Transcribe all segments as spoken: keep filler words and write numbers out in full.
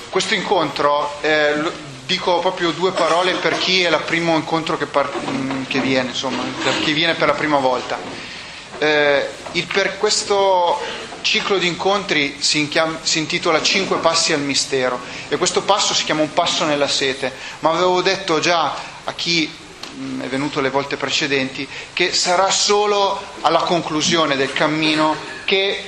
questo incontro, eh, dico proprio due parole per chi è il primo incontro che, par- che viene, insomma, per chi viene per la prima volta. Eh, il, per questo ciclo di incontri si, inchiam- si intitola Cinque passi al mistero, e questo passo si chiama un passo nella sete, ma avevo detto già a chi mh, è venuto le volte precedenti che sarà solo alla conclusione del cammino che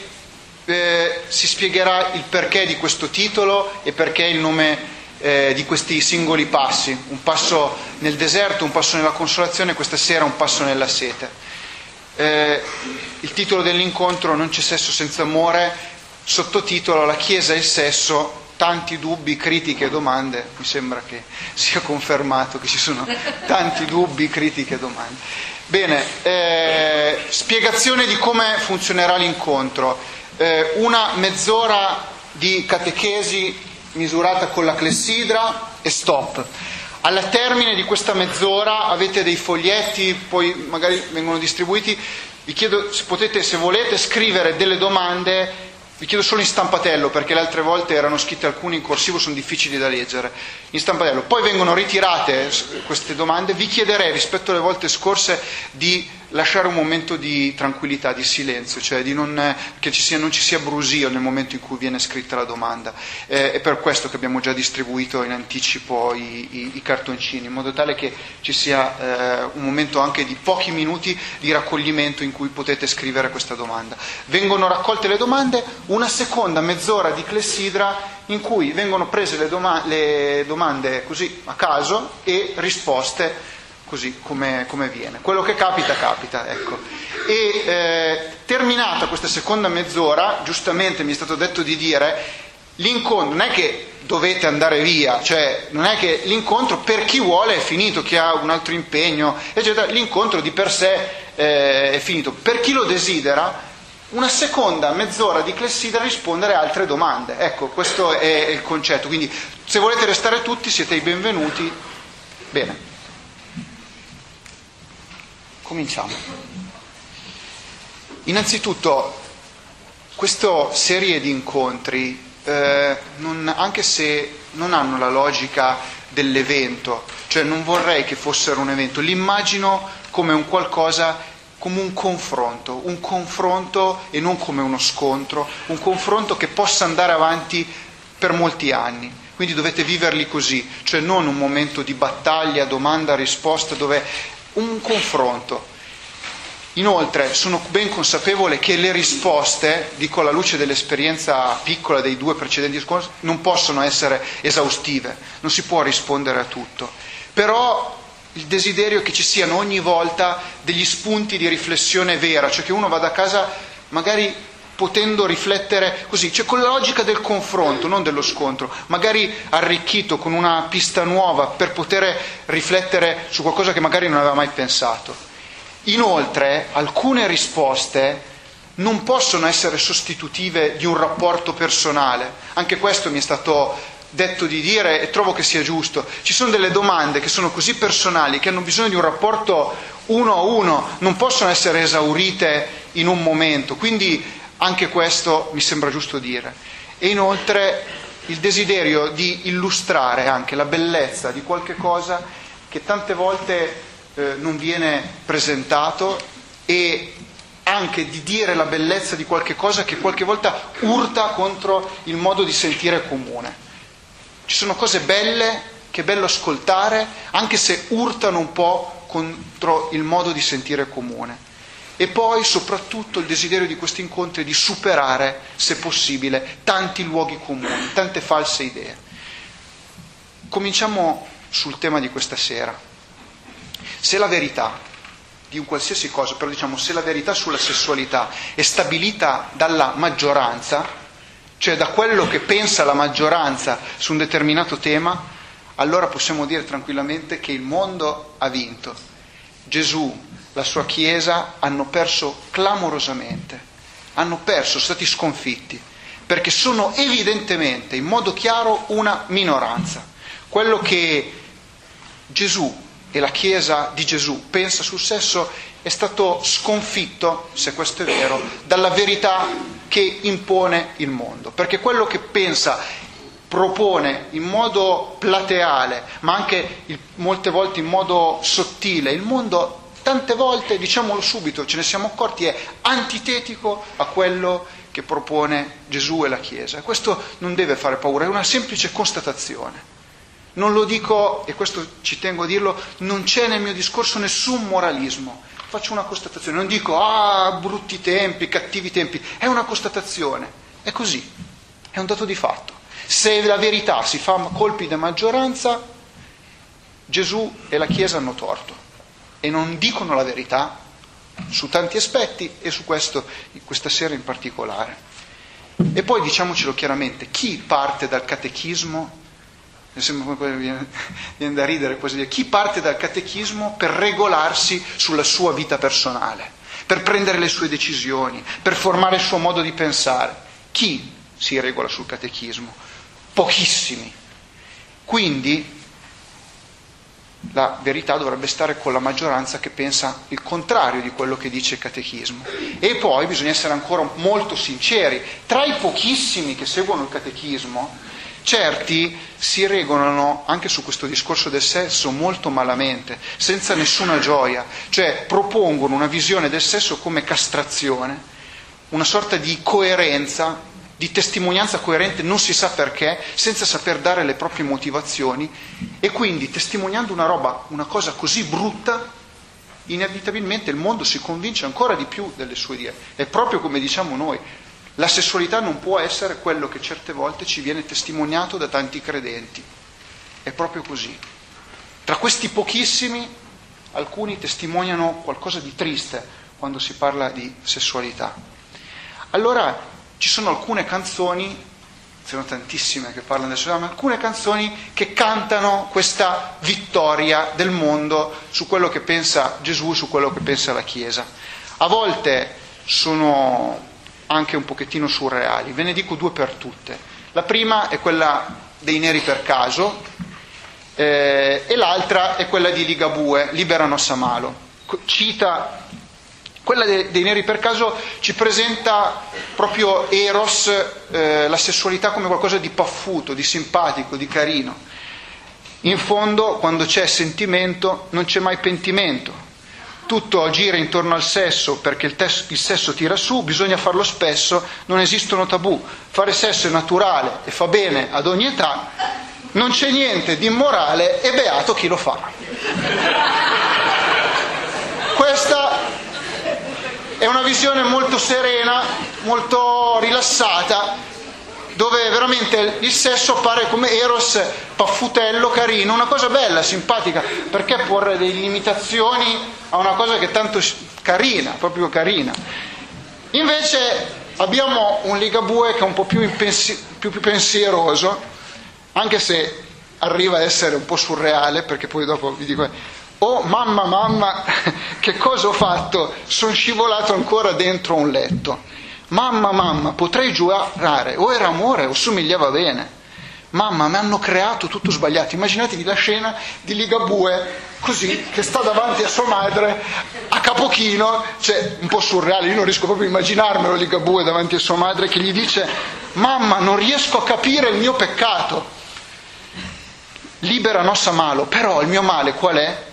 eh, si spiegherà il perché di questo titolo e perché il nome eh, di questi singoli passi, un passo nel deserto, un passo nella consolazione, questa sera un passo nella sete. Eh, il titolo dell'incontro: Non c'è sesso senza amore, sottotitolo: La Chiesa e il sesso, tanti dubbi, critiche e domande. Mi sembra che sia confermato che ci sono tanti dubbi, critiche e domande. Bene, eh, spiegazione di come funzionerà l'incontro. Eh, una mezz'ora di catechesi misurata con la clessidra e stop. Al termine di questa mezz'ora avete dei foglietti, poi magari vengono distribuiti. Vi chiedo se potete, se volete, scrivere delle domande. Vi chiedo solo in stampatello, perché le altre volte erano scritte alcune in corsivo, sono difficili da leggere. In stampatello. Poi vengono ritirate queste domande. Vi chiederei, rispetto alle volte scorse, di lasciare un momento di tranquillità, di silenzio, cioè di non, che ci sia, non ci sia brusio nel momento in cui viene scritta la domanda. Eh, è per questo che abbiamo già distribuito in anticipo i, i, i cartoncini, in modo tale che ci sia eh, un momento anche di pochi minuti di raccoglimento in cui potete scrivere questa domanda. Vengono raccolte le domande, una seconda mezz'ora di clessidra in cui vengono prese le, doma- le domande così a caso e risposte così come, come viene. Quello che capita, capita, ecco. E eh, terminata questa seconda mezz'ora, giustamente mi è stato detto di dire, l'incontro non è che dovete andare via, cioè non è che l'incontro per chi vuole è finito, chi ha un altro impegno, eccetera, l'incontro di per sé eh, è finito. Per chi lo desidera, una seconda mezz'ora di clessidra a rispondere a altre domande. Ecco, questo è il concetto. Quindi se volete restare tutti siete i benvenuti. Bene. Cominciamo. Innanzitutto, questa serie di incontri, eh, non, anche se non hanno la logica dell'evento, cioè non vorrei che fossero un evento, li immagino come un qualcosa, come un confronto, un confronto e non come uno scontro, un confronto che possa andare avanti per molti anni. Quindi dovete viverli così, cioè non un momento di battaglia, domanda, risposta, dove un confronto. Inoltre sono ben consapevole che le risposte, dico alla luce dell'esperienza piccola dei due precedenti scontri, non possono essere esaustive, non si può rispondere a tutto, però il desiderio è che ci siano ogni volta degli spunti di riflessione vera, cioè che uno vada a casa magari potendo riflettere così, cioè con la logica del confronto, non dello scontro, magari arricchito con una pista nuova per poter riflettere su qualcosa che magari non aveva mai pensato. Inoltre, alcune risposte non possono essere sostitutive di un rapporto personale, anche questo mi è stato detto di dire e trovo che sia giusto. Ci sono delle domande che sono così personali, che hanno bisogno di un rapporto uno a uno, non possono essere esaurite in un momento, quindi anche questo mi sembra giusto dire. E inoltre il desiderio di illustrare anche la bellezza di qualche cosa che tante volte eh, non viene presentato, e anche di dire la bellezza di qualche cosa che qualche volta urta contro il modo di sentire comune. Ci sono cose belle che è bello ascoltare, anche se urtano un po' contro il modo di sentire comune. E poi soprattutto il desiderio di questi incontri è di superare, se possibile, tanti luoghi comuni, tante false idee. Cominciamo sul tema di questa sera. Se la verità di un qualsiasi cosa, però diciamo se la verità sulla sessualità è stabilita dalla maggioranza, cioè da quello che pensa la maggioranza su un determinato tema, allora possiamo dire tranquillamente che il mondo ha vinto. Gesù, la sua Chiesa hanno perso clamorosamente, hanno perso, sono stati sconfitti, perché sono evidentemente, in modo chiaro, una minoranza. Quello che Gesù e la Chiesa di Gesù pensa sul sesso è stato sconfitto, se questo è vero, dalla verità che impone il mondo, perché quello che pensa propone in modo plateale, ma anche il, molte volte in modo sottile, il mondo tante volte, diciamolo subito, ce ne siamo accorti, è antitetico a quello che propone Gesù e la Chiesa. Questo non deve fare paura, è una semplice constatazione. Non lo dico, e questo ci tengo a dirlo, non c'è nel mio discorso nessun moralismo. Faccio una constatazione, non dico ah, brutti tempi, cattivi tempi, è una constatazione, è così, è un dato di fatto. Se la verità si fa colpi di maggioranza, Gesù e la Chiesa hanno torto e non dicono la verità su tanti aspetti e su questo questa sera in particolare. E poi diciamocelo chiaramente, chi parte dal catechismo, mi sembra come viene, viene da ridere quasi dire, chi parte dal catechismo per regolarsi sulla sua vita personale, per prendere le sue decisioni, per formare il suo modo di pensare? Chi si regola sul catechismo? Pochissimi. Quindi la verità dovrebbe stare con la maggioranza che pensa il contrario di quello che dice il catechismo. E poi bisogna essere ancora molto sinceri, tra i pochissimi che seguono il catechismo, certi si regolano anche su questo discorso del sesso molto malamente, senza nessuna gioia, cioè propongono una visione del sesso come castrazione, una sorta di coerenza, di testimonianza coerente, non si sa perché, senza saper dare le proprie motivazioni, e quindi testimoniando una roba, una cosa così brutta, inevitabilmente il mondo si convince ancora di più delle sue idee. È proprio come diciamo noi, la sessualità non può essere quello che certe volte ci viene testimoniato da tanti credenti. È proprio così. Tra questi pochissimi, alcuni testimoniano qualcosa di triste quando si parla di sessualità. Allora, ci sono alcune canzoni, sono tantissime che parlano del sessualità, ma alcune canzoni che cantano questa vittoria del mondo su quello che pensa Gesù, su quello che pensa la Chiesa. A volte sono anche un pochettino surreali, ve ne dico due per tutte. La prima è quella dei Neri per caso eh, e l'altra è quella di Ligabue, Libera Nossa Malo. Cita quella dei, dei Neri per caso, ci presenta proprio Eros, eh, la sessualità come qualcosa di paffuto, di simpatico, di carino. In fondo, quando c'è sentimento, non c'è mai pentimento. Tutto gira intorno al sesso perché il, tes- il sesso tira su, bisogna farlo spesso, non esistono tabù. Fare sesso è naturale e fa bene ad ogni età, non c'è niente di immorale e beato chi lo fa. Questa è una visione molto serena, molto rilassata, dove veramente il sesso appare come Eros, paffutello, carino, una cosa bella, simpatica, perché porre delle limitazioni a una cosa che è tanto carina, proprio carina. Invece abbiamo un Ligabue che è un po' più, impensi- più, più pensieroso, anche se arriva a essere un po' surreale, perché poi dopo vi dico oh mamma mamma che cosa ho fatto, sono scivolato ancora dentro un letto, mamma mamma potrei giurare o era amore o somigliava bene, mamma mi hanno creato tutto sbagliato. Immaginatevi la scena di Ligabue così che sta davanti a sua madre a capochino, cioè un po' surreale, io non riesco proprio a immaginarmelo Ligabue davanti a sua madre che gli dice mamma non riesco a capire il mio peccato, libera Nossa Malo, però il mio male qual è?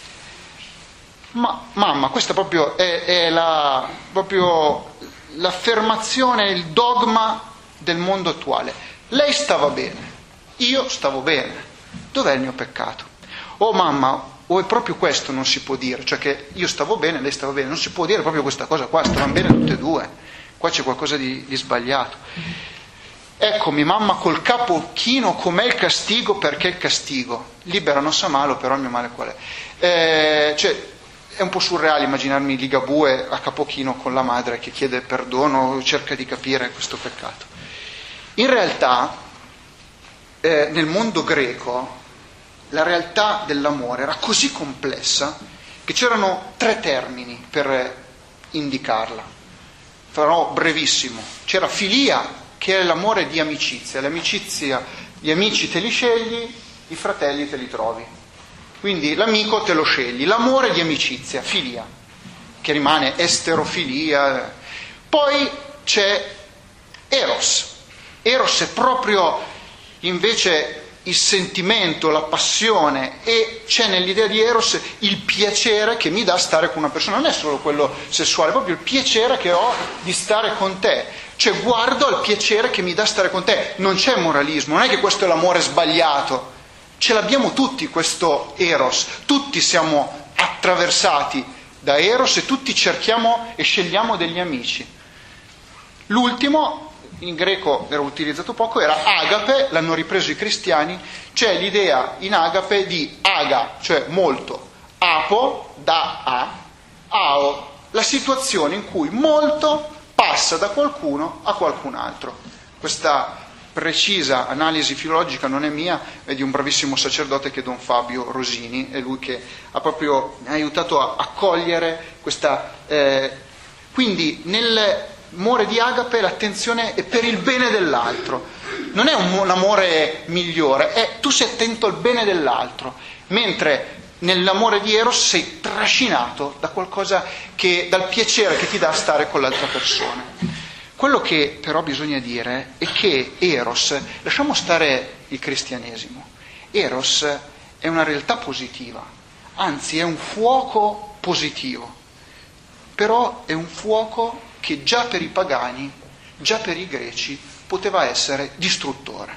Ma mamma, questa proprio è, è la, proprio l'affermazione, il dogma del mondo attuale. Lei stava bene, io stavo bene, dov'è il mio peccato? Oh mamma, o è proprio questo non si può dire, cioè che io stavo bene, lei stava bene, non si può dire proprio questa cosa qua, stavano bene tutte e due, qua c'è qualcosa di, di sbagliato. Eccomi mamma col capo chino, com'è il castigo, perché il castigo? Libera Nossa Malo, però il mio male qual è? Eh, cioè, è un po' surreale immaginarmi Ligabue a capochino con la madre che chiede perdono, cerca di capire questo peccato. In realtà, eh, nel mondo greco, la realtà dell'amore era così complessa che c'erano tre termini per indicarla. Farò brevissimo. C'era filia, che è l'amore di amicizia. L'amicizia, gli amici te li scegli, i fratelli te li trovi. Quindi l'amico te lo scegli, l'amore di amicizia, filia, che rimane esterofilia. Poi c'è Eros. Eros è proprio invece il sentimento, la passione, e c'è nell'idea di Eros il piacere che mi dà stare con una persona, non è solo quello sessuale, è proprio il piacere che ho di stare con te, cioè guardo al piacere che mi dà stare con te, non c'è moralismo, non è che questo è l'amore sbagliato, ce l'abbiamo tutti questo Eros, tutti siamo attraversati da Eros e tutti cerchiamo e scegliamo degli amici. L'ultimo, in greco era utilizzato poco, era agape, l'hanno ripreso i cristiani, c'è l'idea in agape di aga, cioè molto, apo, da a, ao, la situazione in cui molto passa da qualcuno a qualcun altro. Questa precisa analisi filologica non è mia, è di un bravissimo sacerdote che è Don Fabio Rosini, è lui che ha proprio mi ha aiutato a, a cogliere questa... Eh, quindi nell'amore di agape l'attenzione è per il bene dell'altro, non è un, l'amore migliore, è tu sei attento al bene dell'altro, mentre nell'amore di Eros sei trascinato da qualcosa che, dal piacere che ti dà stare con l'altra persona. Quello che però bisogna dire è che Eros, lasciamo stare il cristianesimo, Eros è una realtà positiva, anzi è un fuoco positivo, però è un fuoco che già per i pagani, già per i greci, poteva essere distruttore.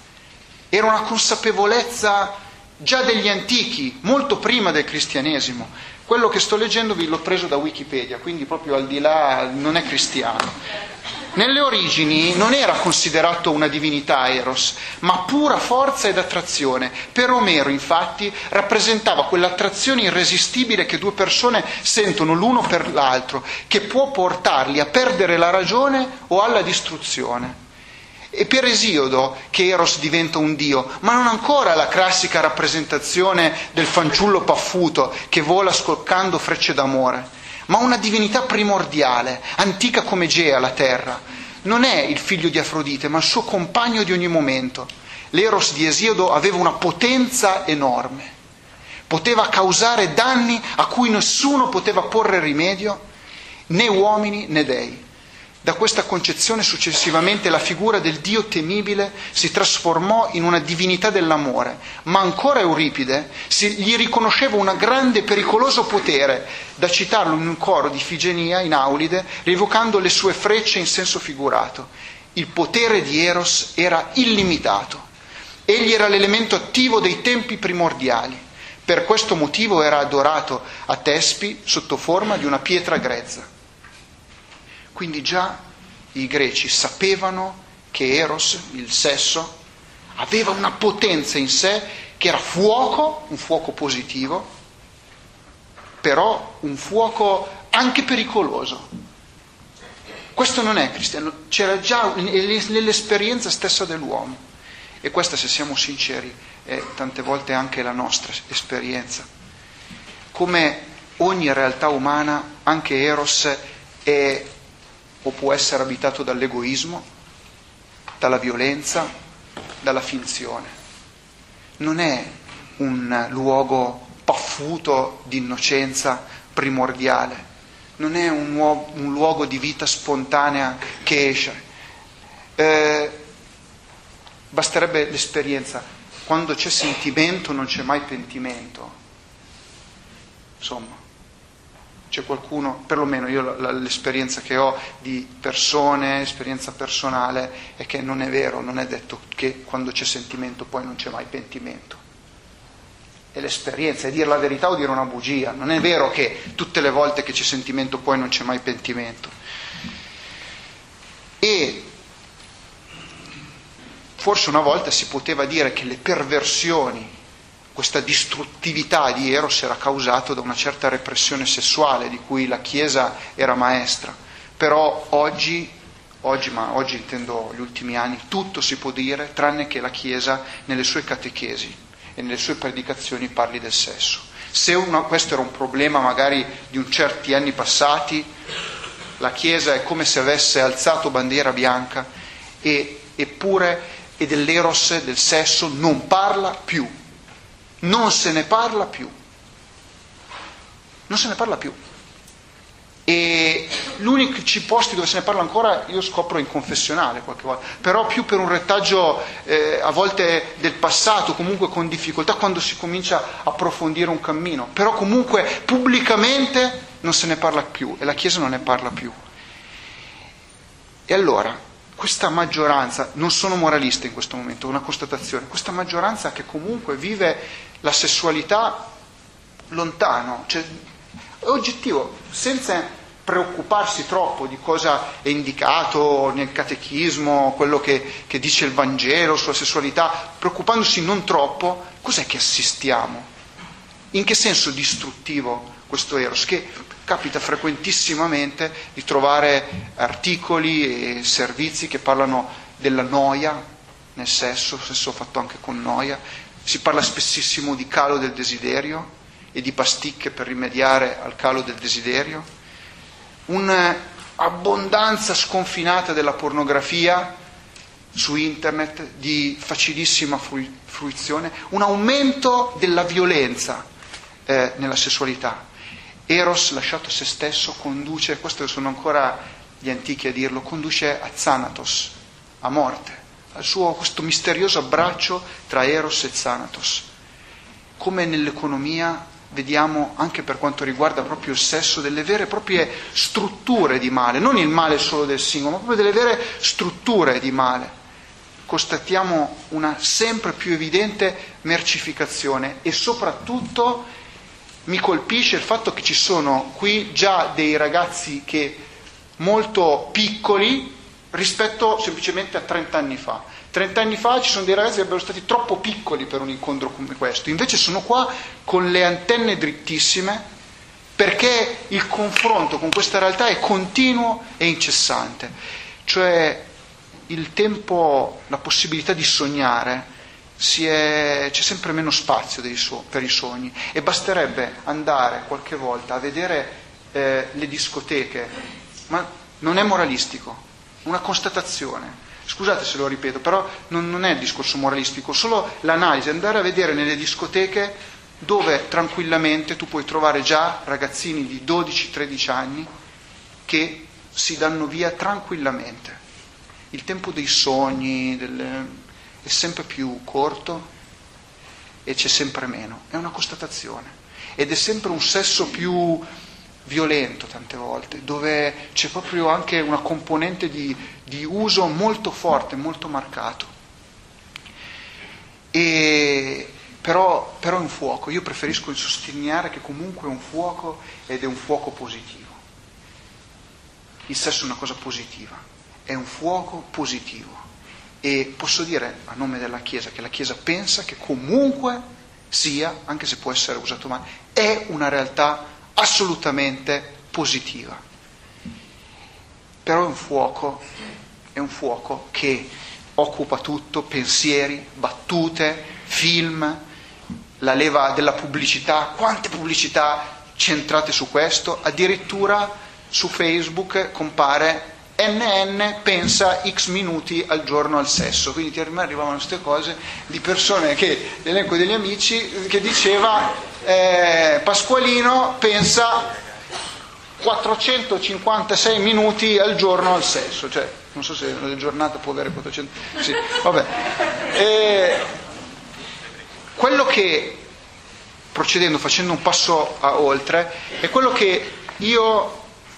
Era una consapevolezza già degli antichi, molto prima del cristianesimo. Quello che sto leggendo vi l'ho preso da Wikipedia, quindi proprio al di là non è cristiano. Nelle origini non era considerato una divinità Eros, ma pura forza ed attrazione. Per Omero, infatti, rappresentava quell'attrazione irresistibile che due persone sentono l'uno per l'altro, che può portarli a perdere la ragione o alla distruzione. E per Esiodo che Eros diventa un dio, ma non ancora la classica rappresentazione del fanciullo paffuto che vola scoccando frecce d'amore, ma una divinità primordiale, antica come Gea, la terra. Non è il figlio di Afrodite, ma il suo compagno di ogni momento. L'Eros di Esiodo aveva una potenza enorme, poteva causare danni a cui nessuno poteva porre rimedio, né uomini né dei. Da questa concezione successivamente la figura del Dio temibile si trasformò in una divinità dell'amore, ma ancora Euripide si, gli riconosceva un grande e pericoloso potere, da citarlo in un coro di Ifigenia in Aulide, rievocando le sue frecce in senso figurato. Il potere di Eros era illimitato. Egli era l'elemento attivo dei tempi primordiali. Per questo motivo era adorato a Tespi sotto forma di una pietra grezza. Quindi già i greci sapevano che Eros, il sesso, aveva una potenza in sé che era fuoco, un fuoco positivo, però un fuoco anche pericoloso. Questo non è cristiano, c'era già nell'esperienza stessa dell'uomo. E questa, se siamo sinceri, è tante volte anche la nostra esperienza. Come ogni realtà umana, anche Eros è o può essere abitato dall'egoismo, dalla violenza, dalla finzione. Non è un luogo paffuto di innocenza primordiale, non è un, nuovo, un luogo di vita spontanea che esce. Eh, basterebbe l'esperienza. Quando c'è sentimento non c'è mai pentimento. Insomma. C'è qualcuno, perlomeno io l'esperienza che ho di persone, esperienza personale, è che non è vero, non è detto che quando c'è sentimento poi non c'è mai pentimento. È l'esperienza, è dire la verità o dire una bugia. Non è vero che tutte le volte che c'è sentimento poi non c'è mai pentimento. E forse una volta si poteva dire che le perversioni, questa distruttività di Eros era causato da una certa repressione sessuale di cui la Chiesa era maestra, però oggi, oggi, ma oggi intendo gli ultimi anni, tutto si può dire tranne che la Chiesa nelle sue catechesi e nelle sue predicazioni parli del sesso. Se una, questo era un problema magari di un certi anni passati, la Chiesa è come se avesse alzato bandiera bianca e, eppure e dell'Eros, del sesso, non parla più. Non se ne parla più. Non se ne parla più. E gli unici posti dove se ne parla ancora io scopro in confessionale qualche volta, però più per un retaggio eh, a volte del passato, comunque con difficoltà, quando si comincia a approfondire un cammino, però comunque pubblicamente non se ne parla più e la Chiesa non ne parla più. E allora questa maggioranza, non sono moralista in questo momento, è una constatazione, questa maggioranza che comunque vive la sessualità lontano, cioè è oggettivo, senza preoccuparsi troppo di cosa è indicato nel catechismo, quello che, che dice il Vangelo sulla sessualità, preoccupandosi non troppo, cos'è che assistiamo? In che senso distruttivo questo eros? Che capita frequentissimamente di trovare articoli e servizi che parlano della noia nel sesso, sesso fatto anche con noia, si parla spessissimo di calo del desiderio e di pasticche per rimediare al calo del desiderio, un'abbondanza sconfinata della pornografia su internet di facilissima fruizione, un aumento della violenza eh, nella sessualità. Eros lasciato a se stesso conduce, questo sono ancora gli antichi a dirlo, conduce a Thanatos, a morte, al suo questo misterioso abbraccio tra Eros e Thanatos. Come nell'economia vediamo anche per quanto riguarda proprio il sesso delle vere e proprie strutture di male, non il male solo del singolo, ma proprio delle vere strutture di male. Constatiamo una sempre più evidente mercificazione e soprattutto mi colpisce il fatto che ci sono qui già dei ragazzi che molto piccoli rispetto semplicemente a trent'anni fa. Trent'anni fa ci sono dei ragazzi che sarebbero stati troppo piccoli per un incontro come questo, invece sono qua con le antenne drittissime perché il confronto con questa realtà è continuo e incessante. Cioè il tempo, la possibilità di sognare, si è, c'è sempre meno spazio dei so, per i sogni e basterebbe andare qualche volta a vedere eh, le discoteche, ma non è moralistico, una constatazione. Scusate se lo ripeto, però non, non è il discorso moralistico, solo l'analisi, andare a vedere nelle discoteche dove tranquillamente tu puoi trovare già ragazzini di dodici tredici anni che si danno via tranquillamente. Il tempo dei sogni del, è sempre più corto e c'è sempre meno, è una constatazione. Ed è sempre un sesso più violento tante volte, dove c'è proprio anche una componente di, di uso molto forte, molto marcato. E però, però è un fuoco, io preferisco sottolineare che comunque è un fuoco ed è un fuoco positivo. Il sesso è una cosa positiva, è un fuoco positivo. E posso dire a nome della Chiesa che la Chiesa pensa che comunque sia, anche se può essere usato male, è una realtà assolutamente positiva. Però è un fuoco, è un fuoco che occupa tutto, pensieri, battute, film, la leva della pubblicità, quante pubblicità centrate su questo, addirittura su Facebook compare N N pensa X minuti al giorno al sesso, quindi ti arrivavano queste cose di persone che, l'elenco degli amici, che diceva eh, Pasqualino pensa quattrocentocinquantasei minuti al giorno al sesso, cioè non so se la giornata può avere quattrocento, sì, vabbè. E quello che, procedendo, facendo un passo a oltre, è quello che io,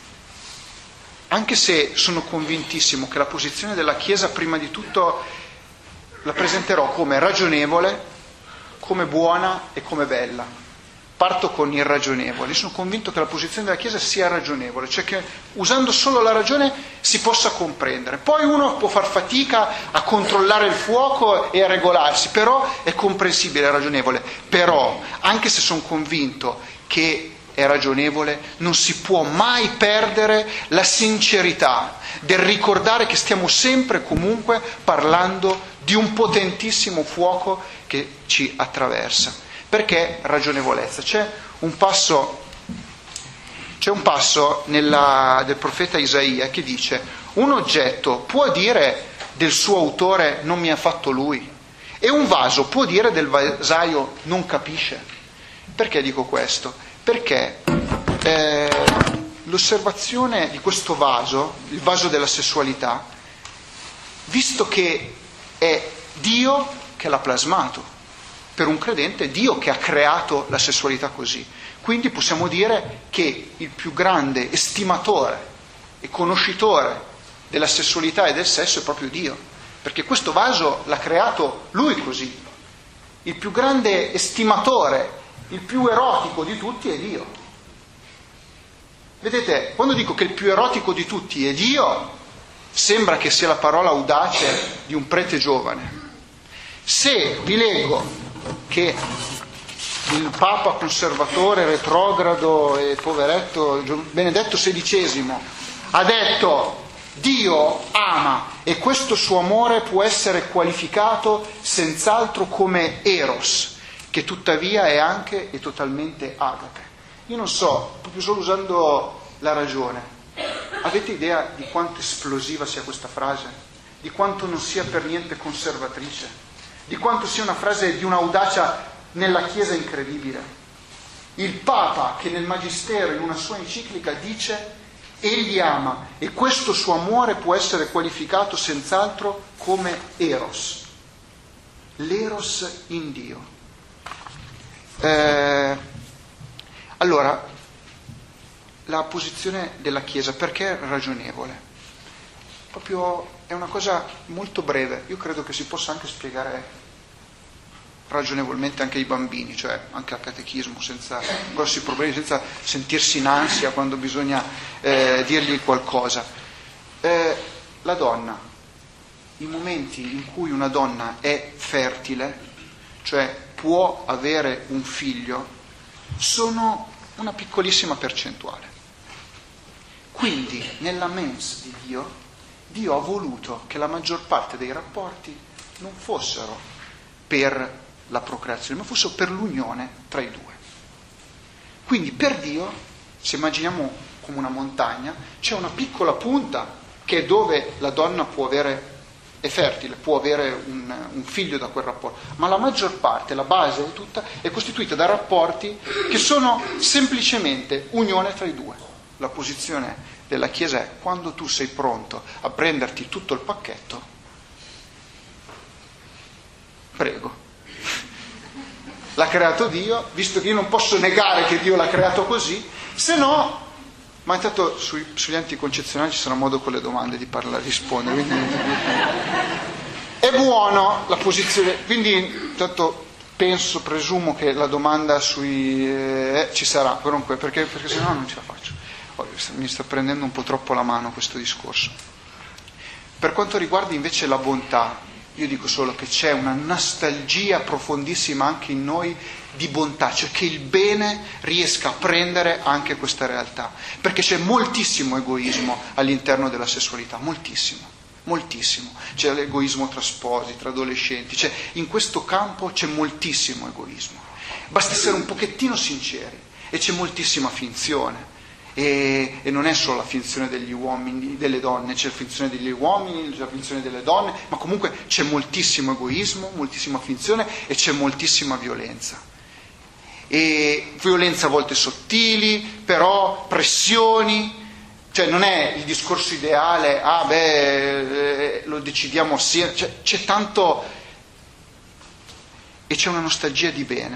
anche se sono convintissimo che la posizione della Chiesa prima di tutto la presenterò come ragionevole, come buona e come bella. Parto con il ragionevole. Sono convinto che la posizione della Chiesa sia ragionevole, cioè che usando solo la ragione si possa comprendere. Poi uno può far fatica a controllare il fuoco e a regolarsi, però è comprensibile, è ragionevole. Però, anche se sono convinto che è ragionevole, non si può mai perdere la sincerità del ricordare che stiamo sempre e comunque parlando di un potentissimo fuoco che ci attraversa. Perché ragionevolezza? C'è un passo, c'è un passo nella, del profeta Isaia che dice: un oggetto può dire del suo autore non mi ha fatto lui, e un vaso può dire del vasaio non capisce. Perché dico questo? Perché eh, l'osservazione di questo vaso, il vaso della sessualità, visto che è Dio che l'ha plasmato, per un credente è Dio che ha creato la sessualità così, quindi possiamo dire che il più grande estimatore e conoscitore della sessualità e del sesso è proprio Dio, perché questo vaso l'ha creato Lui così. Il più grande estimatore, il più erotico di tutti è Dio. Vedete, quando dico che il più erotico di tutti è Dio, sembra che sia la parola audace di un prete giovane. Se vi leggo che il Papa conservatore, retrogrado e poveretto Benedetto sedicesimo ha detto Dio ama e questo suo amore può essere qualificato senz'altro come eros, che tuttavia è anche e totalmente agape. Io non so, proprio solo usando la ragione, avete idea di quanto esplosiva sia questa frase? Di quanto non sia per niente conservatrice? Di quanto sia una frase di un'audacia nella Chiesa incredibile? Il Papa che nel Magistero in una sua enciclica dice Egli ama e questo suo amore può essere qualificato senz'altro come eros, l'eros in Dio. Eh, allora, la posizione della Chiesa, perché è ragionevole? Proprio è una cosa molto breve, io credo che si possa anche spiegare ragionevolmente anche ai bambini, cioè anche al catechismo, senza grossi problemi, senza sentirsi in ansia quando bisogna eh, dirgli qualcosa. Eh, la donna, i momenti in cui una donna è fertile, cioè può avere un figlio, sono una piccolissima percentuale. Quindi nella mens di Dio, Dio ha voluto che la maggior parte dei rapporti non fossero per la procreazione, ma fossero per l'unione tra i due. Quindi per Dio, se immaginiamo come una montagna, c'è una piccola punta che è dove la donna può avere, è fertile, può avere un, un figlio da quel rapporto, ma la maggior parte, la base di tutta, è costituita da rapporti che sono semplicemente unione tra i due. La posizione della Chiesa è: quando tu sei pronto a prenderti tutto il pacchetto, prego. L'ha creato Dio, visto che io non posso negare che Dio l'ha creato così, se no, ma intanto sui, sugli anticoncezionali ci sarà modo con le domande di parlare, rispondere, quindi è buono la posizione, quindi intanto penso, presumo che la domanda sui eh, ci sarà, comunque, perché, perché se no non ce la faccio. Oh, mi sta prendendo un po' troppo la mano questo discorso. Per quanto riguarda invece la bontà, io dico solo che c'è una nostalgia profondissima anche in noi di bontà, cioè che il bene riesca a prendere anche questa realtà, perché c'è moltissimo egoismo all'interno della sessualità, moltissimo, moltissimo. C'è l'egoismo tra sposi, tra adolescenti, cioè in questo campo c'è moltissimo egoismo. Basta essere un pochettino sinceri e c'è moltissima finzione. E, e non è solo la finzione degli uomini, delle donne, c'è la finzione degli uomini, c'è la finzione delle donne, ma comunque c'è moltissimo egoismo, moltissima finzione e c'è moltissima violenza. E violenza a volte sottili, però pressioni, cioè non è il discorso ideale, ah beh, eh, lo decidiamo assieme, cioè, c'è tanto, e c'è una nostalgia di bene.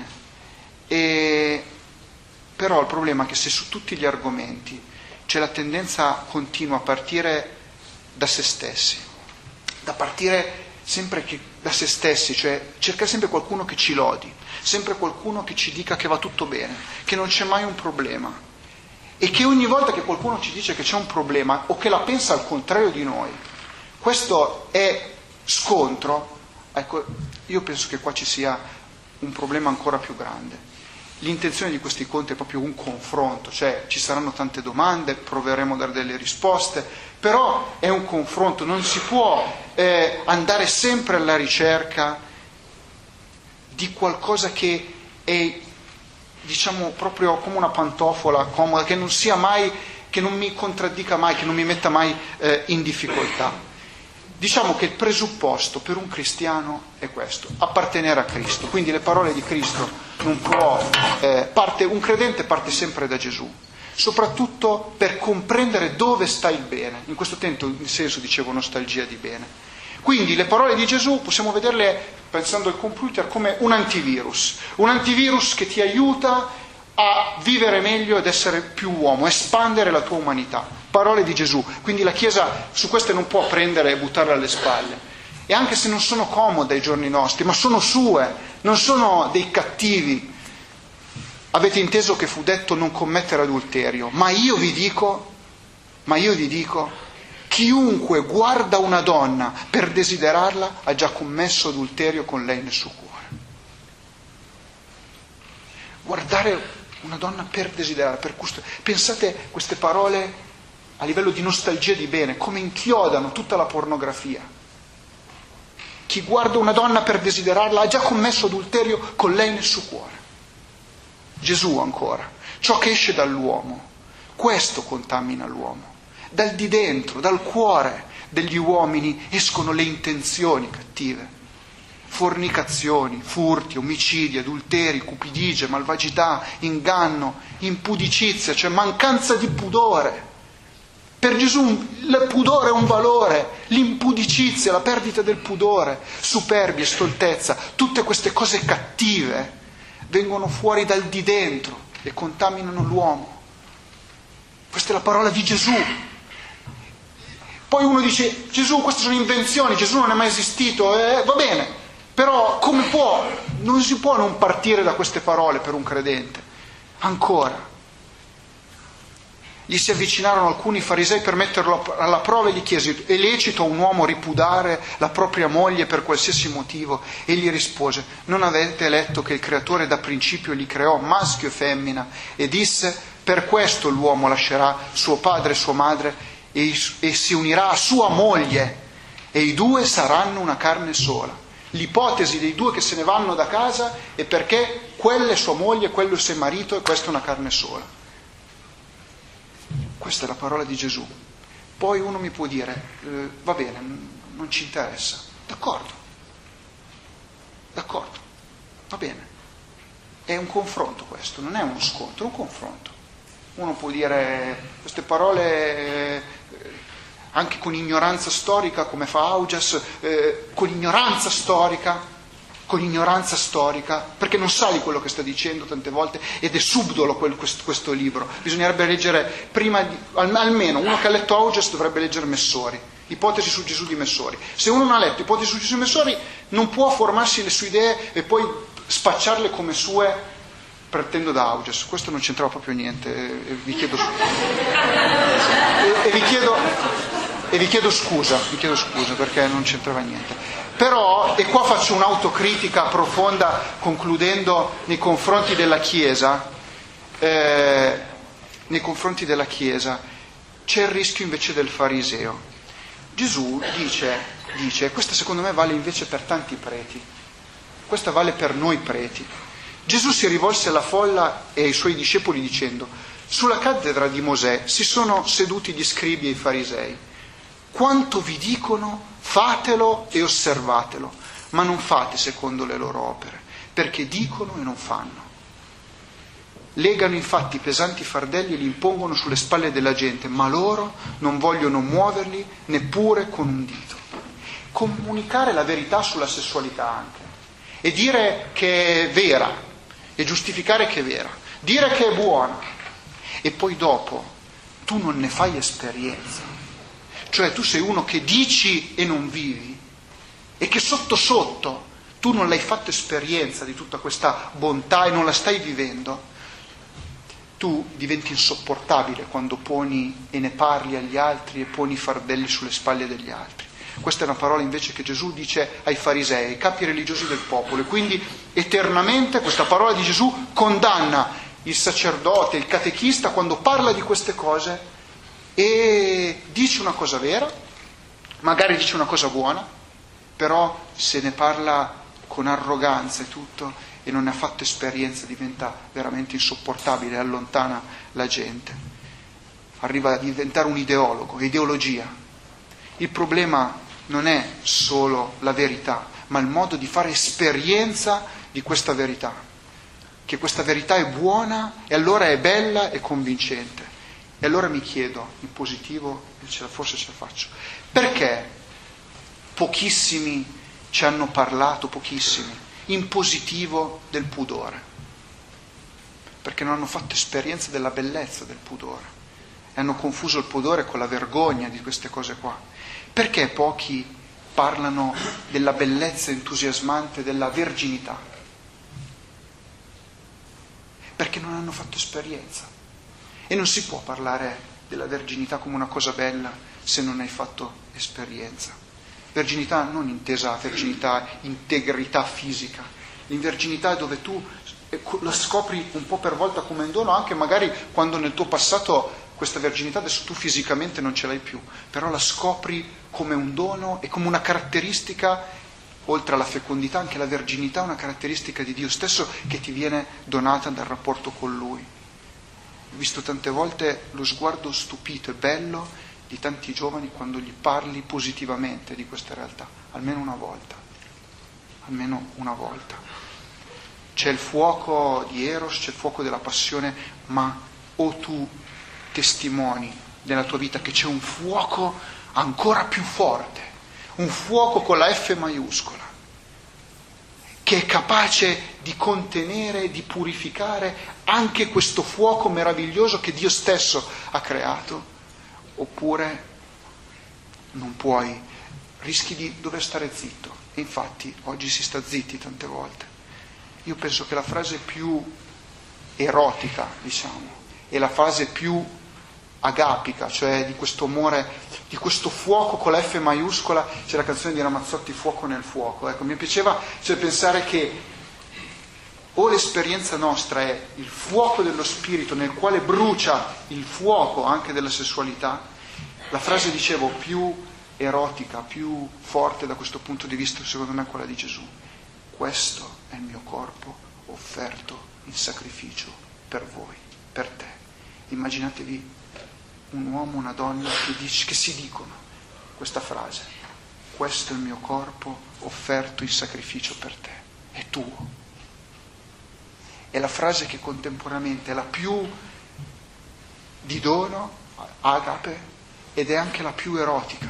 E però il problema è che se su tutti gli argomenti c'è la tendenza continua a partire da se stessi, da partire sempre che, da se stessi, cioè cercare sempre qualcuno che ci lodi, sempre qualcuno che ci dica che va tutto bene, che non c'è mai un problema, e che ogni volta che qualcuno ci dice che c'è un problema o che la pensa al contrario di noi, questo è scontro, ecco, io penso che qua ci sia un problema ancora più grande. L'intenzione di questi incontri è proprio un confronto, cioè ci saranno tante domande, proveremo a dare delle risposte, però è un confronto, non si può eh, andare sempre alla ricerca di qualcosa che è, diciamo, proprio come una pantofola comoda, che non sia mai, che non mi contraddica mai, che non mi metta mai eh, in difficoltà. Diciamo che il presupposto per un cristiano è questo: appartenere a Cristo. Quindi le parole di Cristo non può, eh, parte, un credente parte sempre da Gesù. soprattutto per comprendere dove sta il bene. In questo senso dicevo nostalgia di bene. Quindi le parole di Gesù possiamo vederle, pensando al computer, come un antivirus, un antivirus che ti aiuta a vivere meglio ed essere più uomo, espandere la tua umanità. Parole di Gesù. Quindi la Chiesa su queste non può prendere e buttarle alle spalle. E anche se non sono comode ai giorni nostri, ma sono sue, non sono dei cattivi. Avete inteso che fu detto non commettere adulterio, ma io vi dico, ma io vi dico, chiunque guarda una donna per desiderarla ha già commesso adulterio con lei nel suo cuore. Guardare una donna per desiderarla, per custodire. Pensate queste parole a livello di nostalgia di bene, come inchiodano tutta la pornografia. Chi guarda una donna per desiderarla ha già commesso adulterio con lei nel suo cuore. Gesù ancora, ciò che esce dall'uomo, questo contamina l'uomo. Dal di dentro, dal cuore degli uomini escono le intenzioni cattive, fornicazioni, furti, omicidi, adulteri, cupidigie, malvagità, inganno, impudicizia, cioè mancanza di pudore. Per Gesù il pudore è un valore, l'impudicizia, la perdita del pudore, superbia, stoltezza, tutte queste cose cattive vengono fuori dal di dentro e contaminano l'uomo. Questa è la parola di Gesù. Poi uno dice, Gesù, queste sono invenzioni, Gesù non è mai esistito, eh, va bene, però come può? Non si può non partire da queste parole per un credente. Ancora. Gli si avvicinarono alcuni farisei per metterlo alla prova e gli chiesero: è lecito a un uomo ripudare la propria moglie per qualsiasi motivo? Egli rispose: non avete letto che il Creatore da principio li creò maschio e femmina, e disse: per questo l'uomo lascerà suo padre e sua madre e, e si unirà a sua moglie, e i due saranno una carne sola. L'ipotesi dei due che se ne vanno da casa è perché quella è sua moglie, quello è suo marito e questa è una carne sola. Questa è la parola di Gesù. Poi uno mi può dire, eh, va bene, non ci interessa. D'accordo, d'accordo, va bene. È un confronto questo, non è uno scontro, è un confronto. Uno può dire queste parole eh, anche con ignoranza storica, come fa Augias, eh, con ignoranza storica, con ignoranza storica, perché non sa di quello che sta dicendo tante volte ed è subdolo quel, questo, questo libro. Bisognerebbe leggere prima, di, almeno uno che ha letto Augias dovrebbe leggere Messori, Ipotesi su Gesù di Messori. Se uno non ha letto Ipotesi su Gesù di Messori non può formarsi le sue idee e poi spacciarle come sue partendo da Augias. Questo non c'entrava proprio niente e, e vi chiedo e, e vi chiedo e vi chiedo scusa, vi chiedo scusa perché non c'entrava niente. Però, e qua faccio un'autocritica profonda concludendo nei confronti della Chiesa, eh, nei confronti della Chiesa c'è il rischio invece del fariseo. Gesù dice, dice, questa secondo me vale invece per tanti preti, questa vale per noi preti. Gesù si rivolse alla folla e ai suoi discepoli dicendo: sulla cattedra di Mosè si sono seduti gli scribi e i farisei. Quanto vi dicono, fatelo e osservatelo, ma non fate secondo le loro opere, perché dicono e non fanno. Legano infatti pesanti fardelli e li impongono sulle spalle della gente, ma loro non vogliono muoverli neppure con un dito. Comunicare la verità sulla sessualità anche, e dire che è vera, e giustificare che è vera, dire che è buona, e poi dopo tu non ne fai esperienza. Cioè tu sei uno che dici e non vivi, e che sotto sotto tu non l'hai fatto esperienza di tutta questa bontà e non la stai vivendo, tu diventi insopportabile quando poni e ne parli agli altri e poni i fardelli sulle spalle degli altri. Questa è una parola invece che Gesù dice ai farisei, ai capi religiosi del popolo, e quindi eternamente questa parola di Gesù condanna il sacerdote, il catechista quando parla di queste cose e dice una cosa vera, magari dice una cosa buona, però se ne parla con arroganza e tutto e non ne ha fatto esperienza diventa veramente insopportabile e allontana la gente. Arriva a diventare un ideologo, ideologia. Il problema non è solo la verità, ma il modo di fare esperienza di questa verità, che questa verità è buona e allora è bella e convincente. E allora mi chiedo, in positivo, forse ce la faccio, perché pochissimi ci hanno parlato, pochissimi, in positivo del pudore? Perché non hanno fatto esperienza della bellezza del pudore e hanno confuso il pudore con la vergogna di queste cose qua. Perché pochi parlano della bellezza entusiasmante della verginità? Perché non hanno fatto esperienza. E non si può parlare della verginità come una cosa bella se non hai fatto esperienza. Verginità non intesa verginità, integrità fisica. L'inverginità è dove tu la scopri un po' per volta come un dono, anche magari quando nel tuo passato questa verginità adesso tu fisicamente non ce l'hai più, però la scopri come un dono e come una caratteristica, oltre alla fecondità, anche la verginità è una caratteristica di Dio stesso che ti viene donata dal rapporto con Lui. Ho visto tante volte lo sguardo stupito e bello di tanti giovani quando gli parli positivamente di questa realtà, almeno una volta, almeno una volta. C'è il fuoco di Eros, c'è il fuoco della passione, ma o tu testimoni nella tua vita che c'è un fuoco ancora più forte, un fuoco con la F maiuscola, che è capace di contenere, di purificare anche questo fuoco meraviglioso che Dio stesso ha creato, oppure non puoi, rischi di dover stare zitto. E infatti oggi si sta zitti tante volte. Io penso che la frase più erotica, diciamo, è la frase più agapica, cioè di questo amore, di questo fuoco con la F maiuscola. C'è la canzone di Ramazzotti, Fuoco nel fuoco. Ecco, mi piaceva cioè pensare che o l'esperienza nostra è il fuoco dello spirito nel quale brucia il fuoco anche della sessualità, la frase, dicevo, più erotica, più forte da questo punto di vista, secondo me è quella di Gesù. Questo è il mio corpo offerto in sacrificio per voi, per te. Immaginatevi un uomo, una donna che, dice, che si dicono questa frase: questo è il mio corpo offerto in sacrificio per te, è tuo. È la frase che contemporaneamente è la più di dono, agape, ed è anche la più erotica.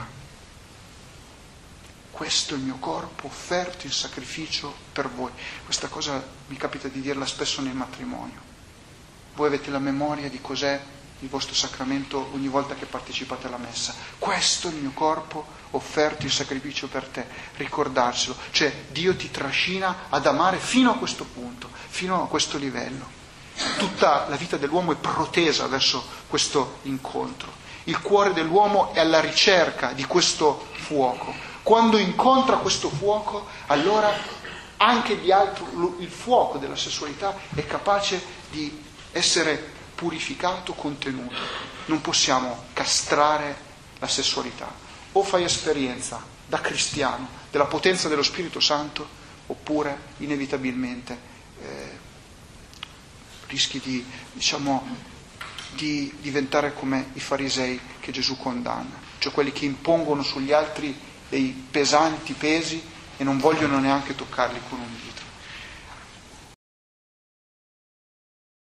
Questo è il mio corpo offerto in sacrificio per voi. Questa cosa mi capita di dirla spesso nel matrimonio. Voi avete la memoria di cos'è il vostro sacramento ogni volta che partecipate alla messa. Questo è il mio corpo offerto in sacrificio per te. Ricordarselo. Cioè Dio ti trascina ad amare fino a questo punto, fino a questo livello. Tutta la vita dell'uomo è protesa verso questo incontro. Il cuore dell'uomo è alla ricerca di questo fuoco. Quando incontra questo fuoco, allora anche di altro, il fuoco della sessualità è capace di essere purificato, contenuto. Non possiamo castrare la sessualità. O fai esperienza da cristiano della potenza dello Spirito Santo, oppure inevitabilmente eh, rischi di, diciamo, di diventare come i farisei che Gesù condanna, cioè quelli che impongono sugli altri dei pesanti pesi e non vogliono neanche toccarli con un dito.